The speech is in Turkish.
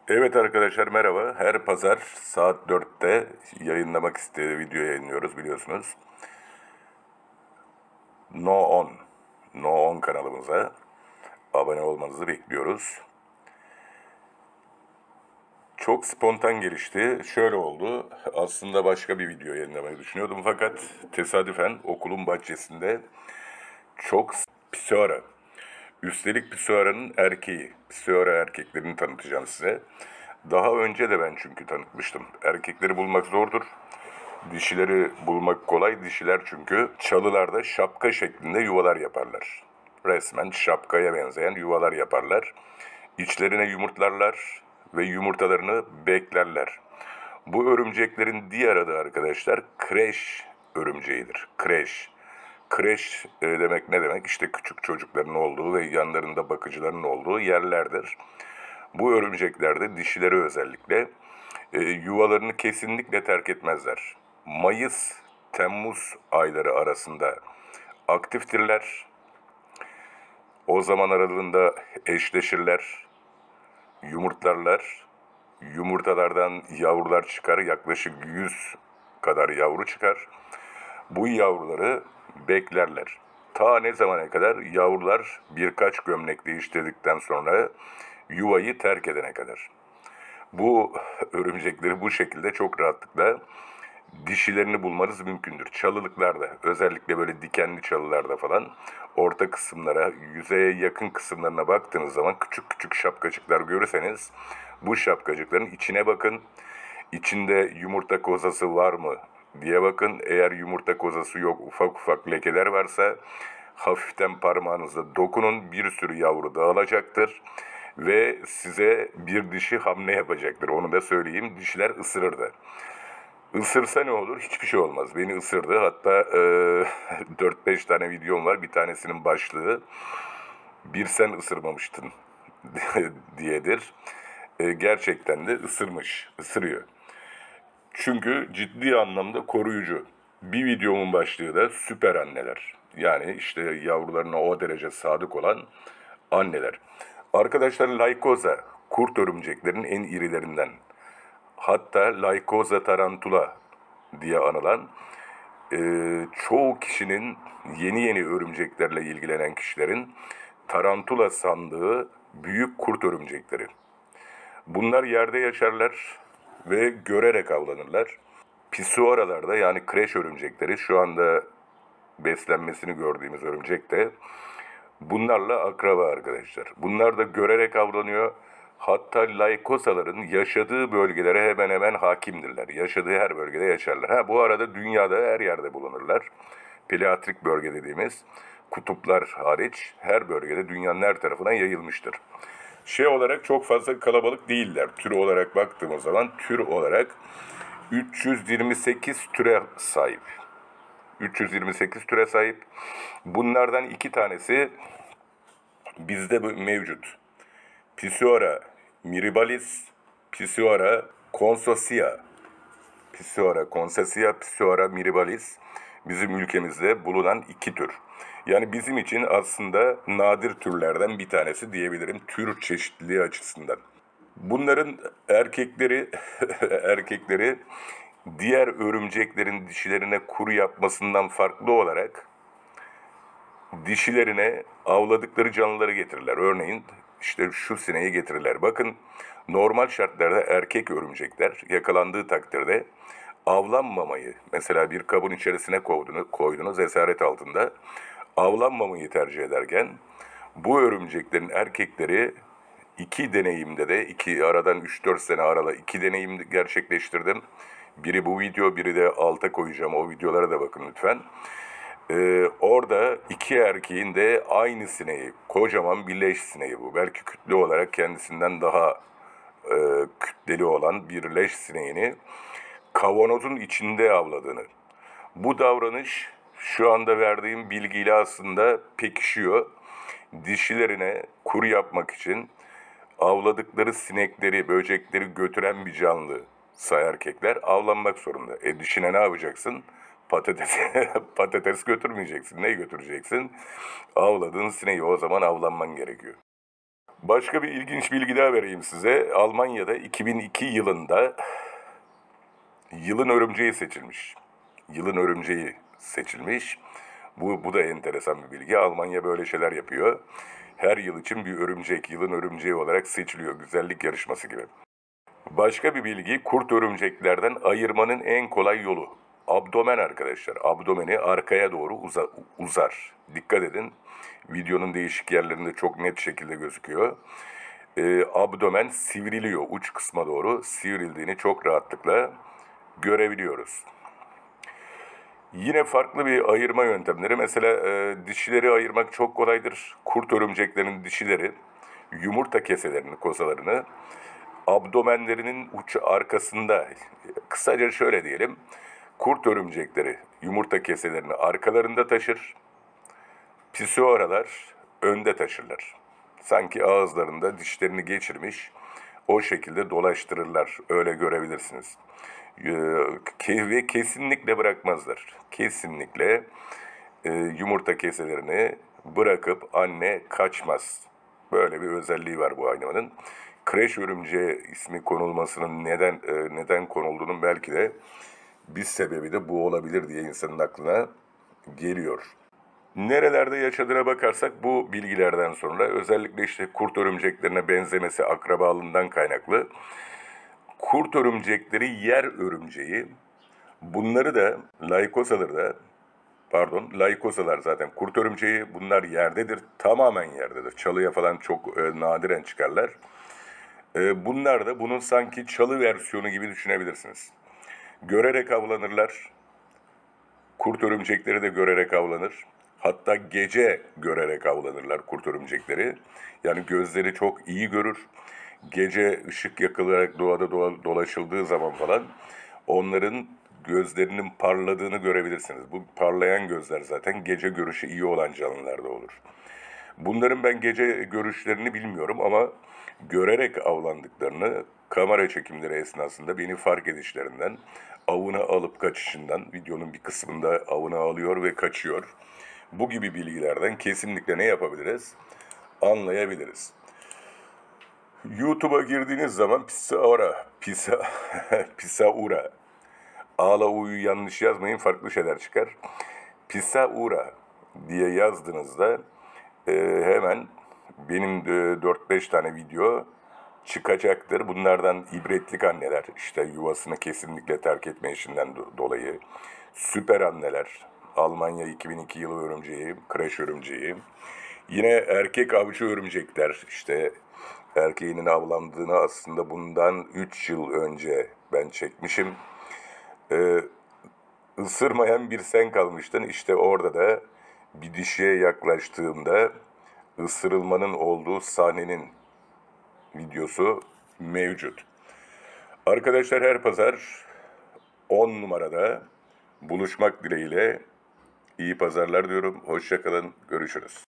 Evet arkadaşlar merhaba. Her pazar saat 4'te yayınlamak istediği video yayınlıyoruz biliyorsunuz. No 10, No 10 kanalımıza abone olmanızı bekliyoruz. Çok spontan gelişti. Şöyle oldu. Aslında başka bir video yayınlamayı düşünüyordum fakat tesadüfen okulun bahçesinde çok pisuara. Üstelik pisuaranın erkeği. Pisuara erkeklerini tanıtacağım size. Daha önce de ben çünkü tanıtmıştım. Erkekleri bulmak zordur. Dişileri bulmak kolay. Dişiler çünkü çalılarda şapka şeklinde yuvalar yaparlar. Resmen şapkaya benzeyen yuvalar yaparlar. İçlerine yumurtlarlar ve yumurtalarını beklerler. Bu örümceklerin diğer adı arkadaşlar kreş örümceğidir. Kreş. Kreş demek ne demek? İşte küçük çocukların olduğu ve yanlarında bakıcıların olduğu yerlerdir. Bu örümcekler de dişileri özellikle yuvalarını kesinlikle terk etmezler. Mayıs-Temmuz ayları arasında aktiftirler. O zaman aralığında eşleşirler, yumurtlarlar. Yumurtalardan yavrular çıkar, yaklaşık 100 kadar yavru çıkar. Bu yavruları beklerler. Ta ne zamana kadar? Yavrular birkaç gömlek değiştirdikten sonra yuvayı terk edene kadar. Bu örümcekleri bu şekilde çok rahatlıkla dişilerini bulmanız mümkündür. Çalılıklarda, özellikle böyle dikenli çalılarda falan orta kısımlara, yüzeye yakın kısımlarına baktığınız zaman küçük küçük şapkacıklar görürseniz bu şapkacıkların içine bakın. İçinde yumurta kozası var mı diye bakın. Eğer yumurta kozası yok, ufak ufak lekeler varsa hafiften parmağınızla dokunun. Bir sürü yavru dağılacaktır ve size bir dişi hamle yapacaktır. Onu da söyleyeyim. Dişiler ısırır da. Isırsa ne olur? Hiçbir şey olmaz. Beni ısırdı. Hatta 4-5 tane videom var. Bir tanesinin başlığı "Bir sen ısırmamıştın" diyedir. Gerçekten de ısırmış, ısırıyor. Çünkü ciddi anlamda koruyucu. Bir videomun başlığı da süper anneler. Yani işte yavrularına o derece sadık olan anneler. Arkadaşlar Lycosa, kurt örümceklerin en irilerinden. Hatta Lycosa tarantula diye anılan çoğu kişinin yeni örümceklerle ilgilenen kişilerin tarantula sandığı büyük kurt örümcekleri. Bunlar yerde yaşarlar ve görerek avlanırlar. Pisuaralarda yani kreş örümcekleri şu anda beslenmesini gördüğümüz örümcek de bunlarla akraba arkadaşlar. Bunlar da görerek avlanıyor. Hatta Lycosaların yaşadığı bölgelere hemen hemen hakimdirler. Yaşadığı her bölgede yaşarlar. Bu arada dünyada her yerde bulunurlar. Palearktik bölge dediğimiz kutuplar hariç her bölgede dünyanın her tarafına yayılmıştır. Şey olarak çok fazla kalabalık değiller. Tür olarak baktığımız zaman tür olarak 328 türe sahip. 328 türe sahip. Bunlardan iki tanesi bizde mevcut. Pisuara miribalis, Pisuara consosia. Pisuara consosia, Pisuara miribalis bizim ülkemizde bulunan iki tür. Yani bizim için aslında nadir türlerden bir tanesi diyebilirim tür çeşitliliği açısından. Bunların erkekleri erkekleri diğer örümceklerin dişilerine kuru yapmasından farklı olarak dişilerine avladıkları canlıları getirirler. Örneğin işte şu sineği getirirler. Bakın normal şartlarda erkek örümcekler yakalandığı takdirde avlanmamayı, mesela bir kabın içerisine koydunuz esaret altında, avlanmamayı tercih ederken bu örümceklerin erkekleri iki deneyimde de aradan 3-4 sene arada iki deneyim gerçekleştirdim. Biri bu video, biri de alta koyacağım. O videolara da bakın lütfen. Orada iki erkeğin de aynı sineği, kocaman bir leş sineği bu. Belki kütle olarak kendisinden daha kütleli olan bir leş sineğini kavanozun içinde avladığını. Bu davranış şu anda verdiğim bilgiyle aslında pekişiyor. Dişilerine kuru yapmak için avladıkları sinekleri, böcekleri götüren bir canlı erkekler avlanmak zorunda. Dişine ne yapacaksın? Patates, patates götürmeyeceksin. Ne götüreceksin? Avladığın sineği, o zaman avlanman gerekiyor. Başka bir ilginç bilgi daha vereyim size. Almanya'da 2002 yılında yılın örümceği seçilmiş. Yılın örümceği seçilmiş. Bu da enteresan bir bilgi. Almanya böyle şeyler yapıyor. Her yıl için bir örümcek yılın örümceği olarak seçiliyor. Güzellik yarışması gibi. Başka bir bilgi, kurt örümceklerden ayırmanın en kolay yolu. Abdomen arkadaşlar. Abdomeni arkaya doğru uzar. Dikkat edin. Videonun değişik yerlerinde çok net şekilde gözüküyor. Abdomen sivriliyor uç kısma doğru. Sivrildiğini çok rahatlıkla görebiliyoruz. Yine farklı bir ayırma yöntemleri. Mesela dişileri ayırmak çok kolaydır. Kurt örümceklerinin dişileri yumurta keselerini, kozalarını abdomenlerinin uç arkasında, kısaca şöyle diyelim, kurt örümcekleri yumurta keselerini arkalarında taşır, pisuaralar önde taşırlar. Sanki ağızlarında dişlerini geçirmiş, o şekilde dolaştırırlar, öyle görebilirsiniz. Ve kesinlikle bırakmazlar. Kesinlikle yumurta keselerini bırakıp anne kaçmaz. Böyle bir özelliği var bu hayvanın. Kreş örümceği ismi konulmasının neden konulduğunun belki de bir sebebi de bu olabilir diye insanın aklına geliyor. Nerelerde yaşadığına bakarsak bu bilgilerden sonra özellikle işte kurt örümceklerine benzemesi akrabalığından kaynaklı. Kurt örümcekleri yer örümceği. Bunları da Lycosalar zaten kurt örümceği, bunlar yerdedir. Tamamen yerdedir. Çalıya falan çok nadiren çıkarlar. Bunlar da bunun sanki çalı versiyonu gibi düşünebilirsiniz. Görerek avlanırlar. Kurt örümcekleri de görerek avlanır. Hatta gece görerek avlanırlar kurt örümcekleri. Yani gözleri çok iyi görür. Gece ışık yakılarak doğada dolaşıldığı zaman falan onların gözlerinin parladığını görebilirsiniz. Bu parlayan gözler zaten gece görüşü iyi olan canlılarda olur. Bunların ben gece görüşlerini bilmiyorum ama görerek avlandıklarını kamera çekimleri esnasında beni fark edişlerinden, avını alıp kaçışından, videonun bir kısmında avını alıyor ve kaçıyor. Bu gibi bilgilerden kesinlikle ne yapabiliriz? Anlayabiliriz. YouTube'a girdiğiniz zaman Pisaura, A'la U'yu yanlış yazmayın, farklı şeyler çıkar. Pisaura diye yazdığınızda hemen benim 4-5 tane video çıkacaktır. Bunlardan ibretlik anneler, işte yuvasını kesinlikle terk etme işinden dolayı. Süper anneler, Almanya 2002 yılı örümceği, kreş örümceği. Yine erkek avcı örümcekler, işte erkeğinin avlandığını aslında bundan 3 yıl önce ben çekmişim. Isırmayan bir sen kalmıştın. İşte orada da bir dişiye yaklaştığımda ısırılmanın olduğu sahnenin videosu mevcut. Arkadaşlar her pazar 10 numarada buluşmak dileğiyle iyi pazarlar diyorum. Hoşça kalın, görüşürüz.